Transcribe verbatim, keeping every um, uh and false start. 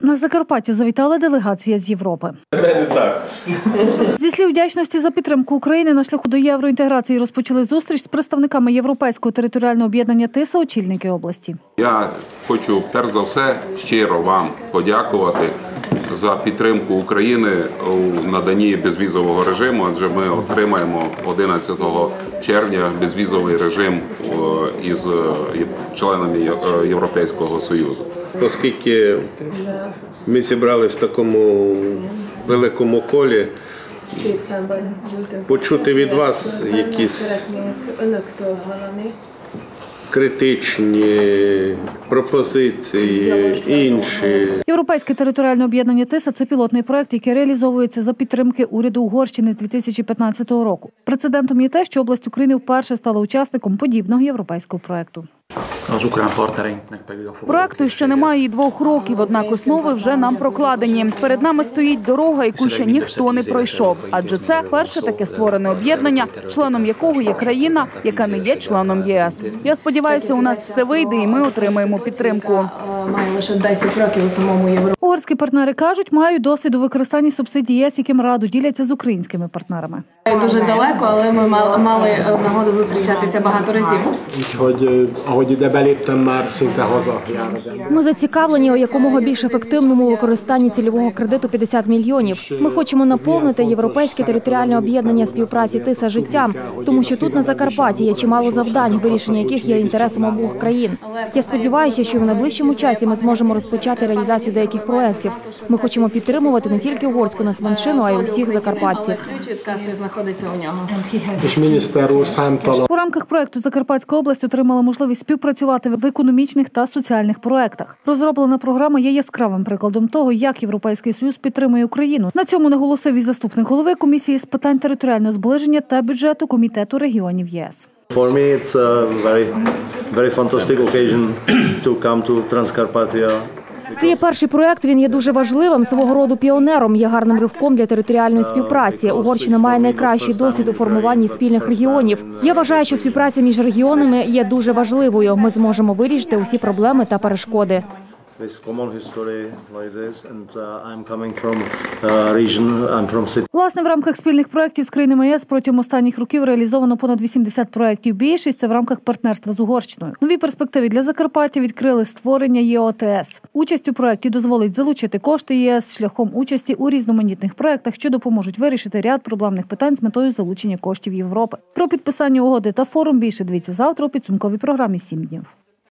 На Закарпаття завітала делегація з Європи. Зі слів вдячності за підтримку України на шляху до євроінтеграції розпочали зустріч з представниками Європейського територіального об'єднання «Тиса» очільники області. Я хочу, перш за все, щиро вам подякувати за підтримку України у наданні безвізового режиму, адже ми отримаємо одинадцятого червня безвізовий режим із членами Європейського Союзу. Оскільки ми зібрали в такому великому колі, почути від вас якісь критичні пропозиції, інші. Європейське територіальне об'єднання «Тиса» – це пілотний проект, який реалізовується за підтримки уряду Угорщини з дві тисячі п'ятнадцятого року. Прецедентом є те, що область України вперше стала учасником подібного європейського проекту. Проекту ще немає і двох років, однак основи вже нам прокладені. Перед нами стоїть дорога, яку ще ніхто не пройшов. Адже це перше таке створене об'єднання, членом якого є країна, яка не є членом ЄС. Я сподіваюся, у нас все вийде і ми отримаємо підтримку. Має лише десять років у самому Європі. Угорські партнери кажуть, мають досвід у використанні субсидій ЄС, яким радо діляться з українськими партнерами. Дуже далеко, але ми мали нагоду зустрічатися багато разів. Ми зацікавлені у якомога більш ефективному використанні цільового кредиту п'ятдесят мільйонів. Ми хочемо наповнити Європейське територіальне об'єднання співпраці «Тиса» життям, тому що тут на Закарпатті є чимало завдань, вирішення яких є інтересом обох країн. Я сподіваюся, що в найближчому часі ми зможемо розпочати реалізацію деяких проєктів. Ми хочемо підтримувати не тільки угорську нацменшину, а й усіх закарпатців. У рамках проєкту Закарпатська область отримала можливість співпрацювати в економічних та соціальних проєктах. Розроблена програма є яскравим прикладом того, як Європейський Союз підтримує Україну. На цьому наголосив і заступник голови комісії з питань територіального зближення та бюджету Комітету регіонів ЄС. For me, it's a very, very fantastic occasion to come to Transcarpathia. Це є перший проєкт, він є дуже важливим, свого роду піонером, є гарним ривком для територіальної співпраці. Угорщина має найкращий досвід у формуванні спільних регіонів. Я вважаю, що співпраця між регіонами є дуже важливою. Ми зможемо вирішити усі проблеми та перешкоди. Власне, в рамках спільних проєктів з країнами ЄС протягом останніх років реалізовано понад вісімдесят проєктів. Більшість – це в рамках партнерства з Угорщиною. Нові перспективи для Закарпаття відкрили створення ЄОТС. Участь у проєкті дозволить залучити кошти ЄС шляхом участі у різноманітних проєктах, що допоможуть вирішити ряд проблемних питань з метою залучення коштів Європи. Про підписання угоди та форум більше дивіться завтра у підсумковій програмі «Сім днів».